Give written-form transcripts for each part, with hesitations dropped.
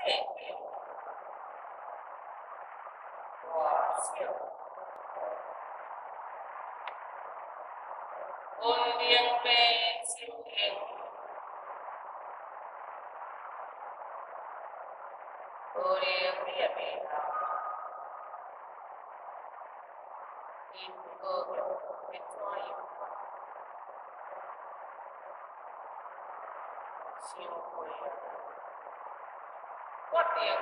面，大小，温灵美心灵，无灵你也袂当，因果要怎样？想过啊，决定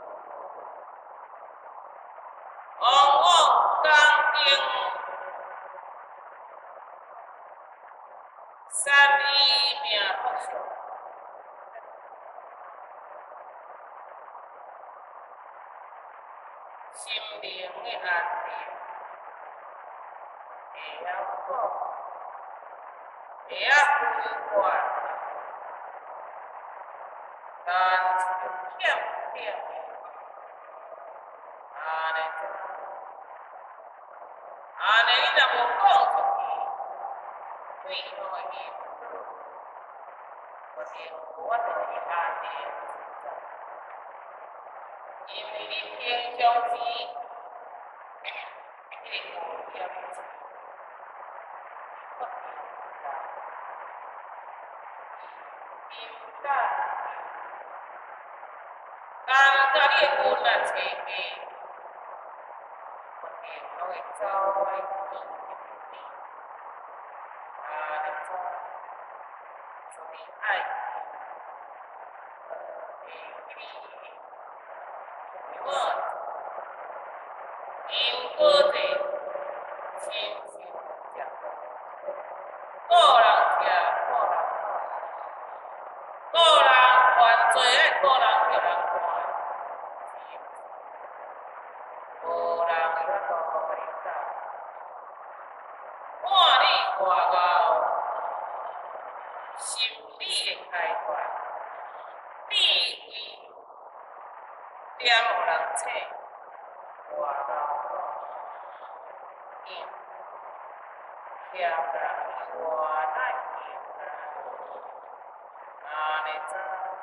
往往刚硬，三年命福寿，心灵的安定，会晓讲，会晓分辨。但是欠欠，安尼你若无讲出去，对方会记住，我就会安尼，因为你平常时，迄个无业，应该。当甲你的运啊找假，我定拢会走歪去，你做，所以爱，因果者，亲像食，个人食，个人犯罪个人叫人看。无人会晓讲袂使，看你外貌，心理的开发，你伊点互人找外貌，欠人外来安尼怎？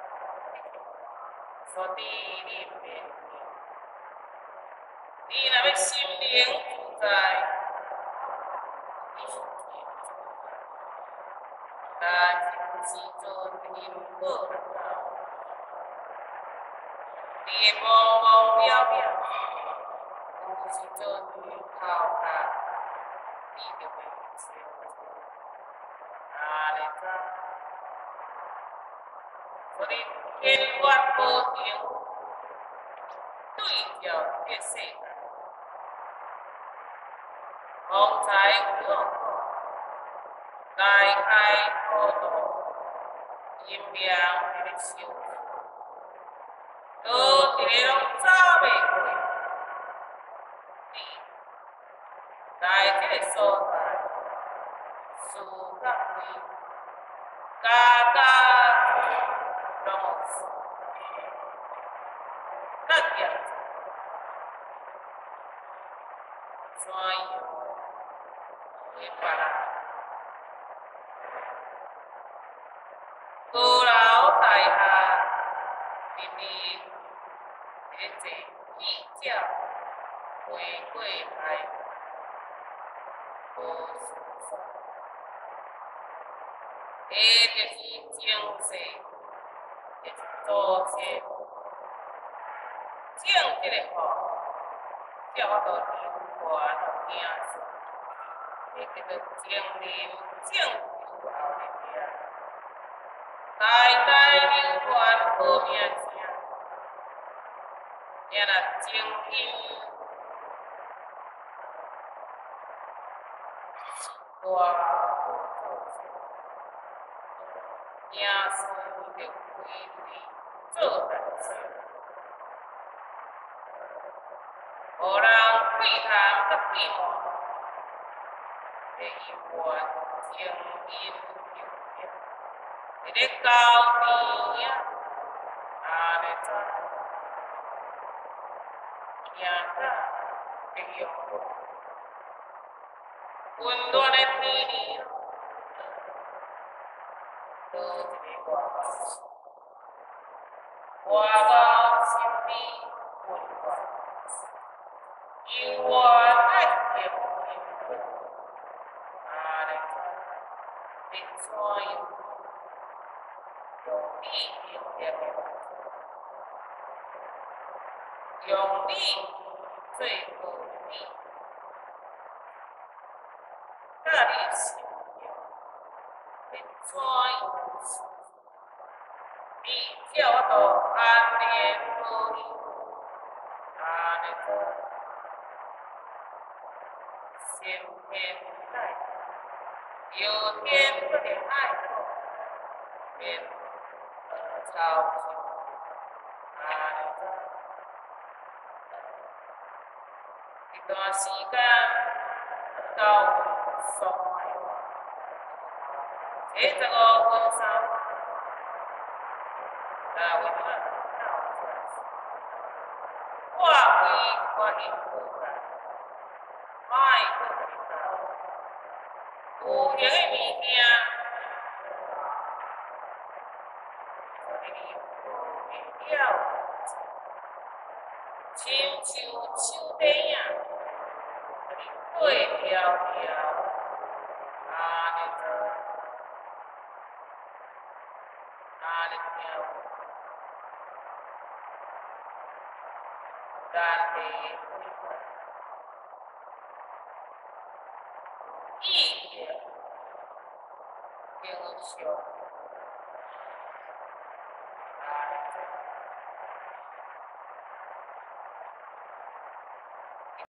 所以你免。你若要心灵自在，但是时阵因果来到，你会茫茫渺渺，有时阵头壳你就袂清楚，安尼怎？所以千万保证对照这世界。方才有讲，来开普渡，阴阳迄个修，倒一个拢走袂过。你来这个所在，事甲位，家拢有事，甲业怎样？会别人高楼大厦，日日在做计较，回过来无事做，就是前世，就是祖先种这个福，才法度流传行事。迄叫做前人种树后的命，代代流传好名声。若种因大无做事，名声就归类做代志，互人窥探甲窥摸。会因缘情因有缘，一个交甜啊，安尼怎？行早会用温暖的天气，多一个外貌，外貌心理混乱，有我爱点评论，嘞，并所有用力用力最不力，大力行并所有比较到安联不离，先天爱，有天不点爱，便超级一段时间到爽快，这个分手，为什么？我应付啦，卖个有闲的物件，了，像手底啊，对条条，条，但是意见英雄。